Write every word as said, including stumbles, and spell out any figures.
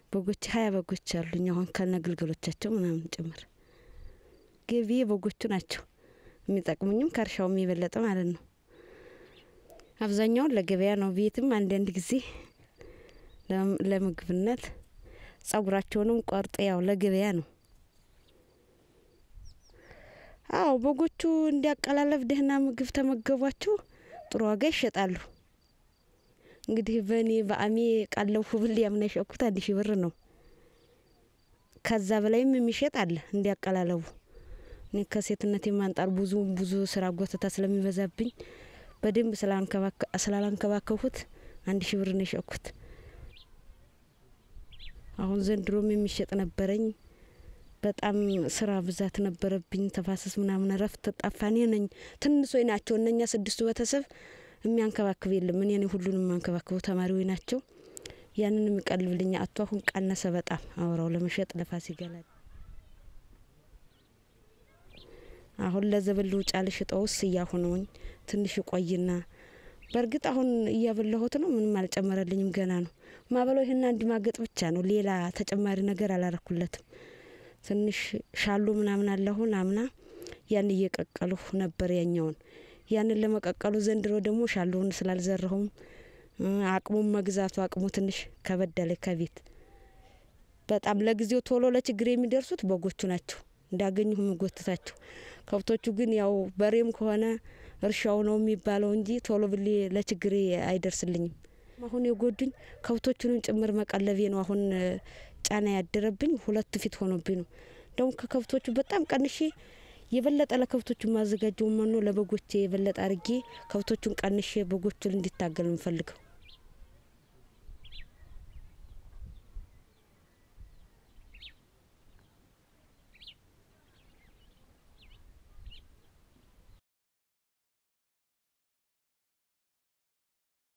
በጎች ሃያ በጎች አሉኝ አሁን ከነግልገሎቻቸው ምናምን ጭምር ገቢ በጎቹ ናቸው የሚጠቅሙኝም ከርሻው የሚበለጥ ማለት ነው አብዛኛው ለገበያ ነው ቤትም አንድ አንድ ጊዜ ለምግብነት ጸጉራቸውንም ቆርጥ ያው ለገበያ ነው አው በጎቹ እንዲያቀላለፍ ደህና ምግብ ተመገቧቸው ጥሩ ዋጋ ይሸጣሉ እንግዲህ በኔ በአሜ ቃለው ሁብል ያምነሽኩት አንድ ሺህ ብር ነው ከዛ በላይም የሚሸጥ አለ እንዲያቀላለቡ እኔ ከሴትነቴ ማንጣር ብዙ ብዙ ስራ ጎተታ ስለሚበዛብኝ በደንብ ስላንከባከ ስላላንከባከሁት አንድ ሺህ ብር ነው የሸኩት አሁን ዘንድሮም የሚሸጥ ነበርኝ በጣም ስራ ብዛት ነበርብኝ ተፋሰስ ምናምን ረፍት ተጣፋኔ ነኝ ትንሶይ ናቸው እነኛ ስድስቱ በተሰብ የሚያንከባክብ የለም እኔ ነኝ ሁሉንም ማንከባከቡ ተማሪው ናቸው ያንንም የሚቀልብልኝ አጥቶ አሁን ቀነሰ በጣም አወራው ለመሸጥ ለፋስ ይገላል አሁን ለዘበሉ ጫልሽ ጣውስ ያሆነውኝ ትንሽ ቆይና በርግጥ አሁን እያበለሁት ነው ምንም አልጨመረልኝም ገና ነው ማበለው ይሄና እንዲማገጥ ብቻ ነው ሌላ ተጨማሪ ነገር አላረኩለትም ትንሽ ሻሉ ምናምን አለሁ ናምና ያን እየቀቀሉ ነበር ያኛውን ያንን ለመቀቀሉ ዘንድሮ ደግሞ ሻሉን ስላልዘረሁም አቅሙ መግዛቱ አቅሙ ትንሽ ከበደለ ከቤት በጣም ለጊዜው ቶሎ ለችግር የሚደርሱት በጎቹ ናቸው እንዳገኙ መጎተታቸው ከብቶቹ ግን ያው በሬም ከሆነ እርሻው ነው የሚባለው እንጂ ቶሎ ብሊ ለችግር አይደርስልኝም አሁን የጎዱኝ ከብቶቹን ጭምር መቀለቤ ነው አሁን ጫና ያደረብኝ ሁለት ፊት ሆኖብኝ ነው ደም ከከብቶቹ በጣም ቀንሼ የበለጠ ለከብቶቹ ማዘጋጀው ማን ነው ለበጎቼ የበለጠ አርጌ ከብቶቹን ቀንሼ በጎቹን እንዲታገል እንፈልገው